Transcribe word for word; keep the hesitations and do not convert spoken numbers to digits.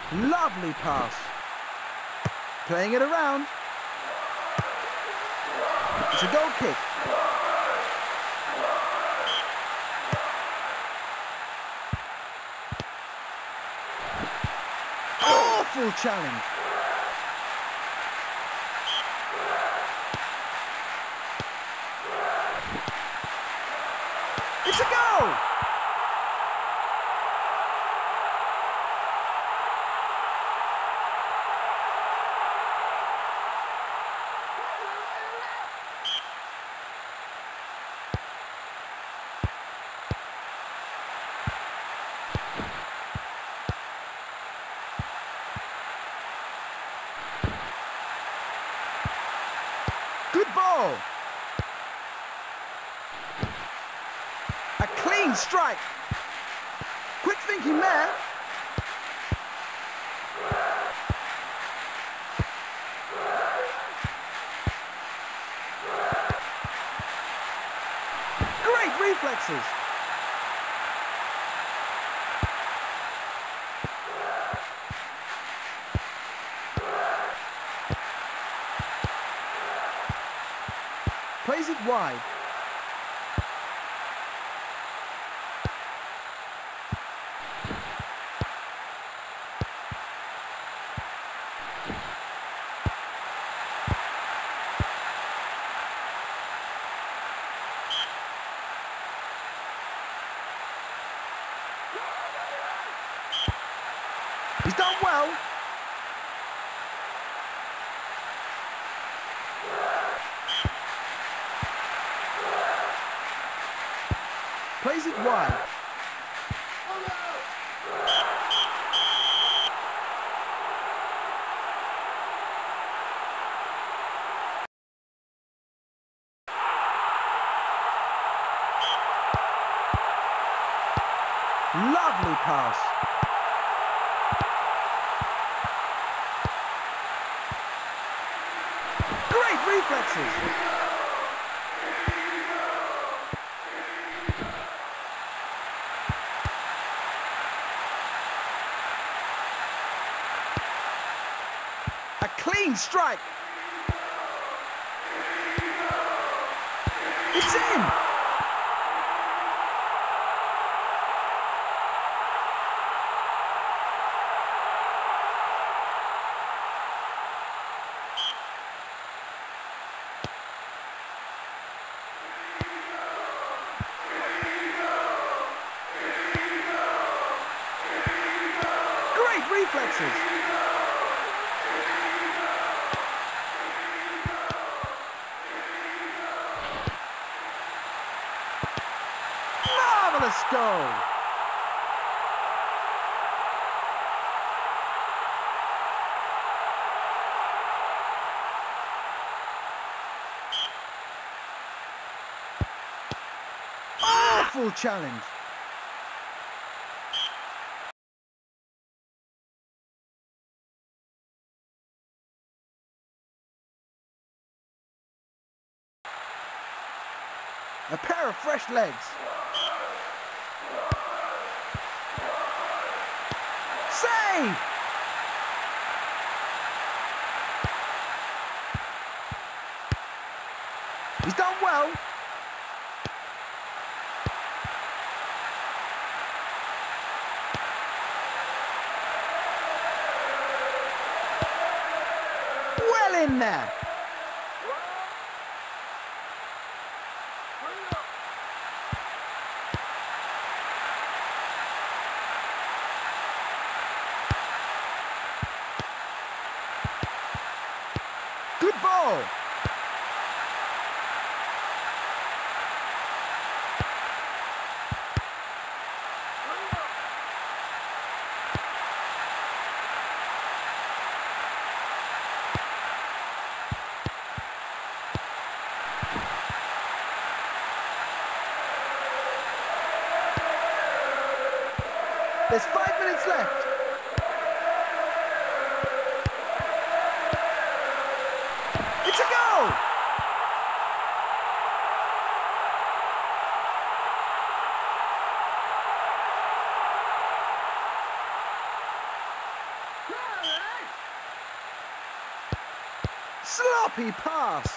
Lovely pass. Playing it around. It's a goal kick. Awful challenge. It's a goal! Good ball! A clean strike! Quick thinking there! Great reflexes! Plays it wide. He's done well. Plays it wide. Lovely pass. Great reflexes. A clean strike. It's in. Great reflexes. Marvelous goal! Awful challenge! A pair of fresh legs. Save! He's done well. Well in there. Good ball. There's five minutes left. It's a goal! Sloppy pass.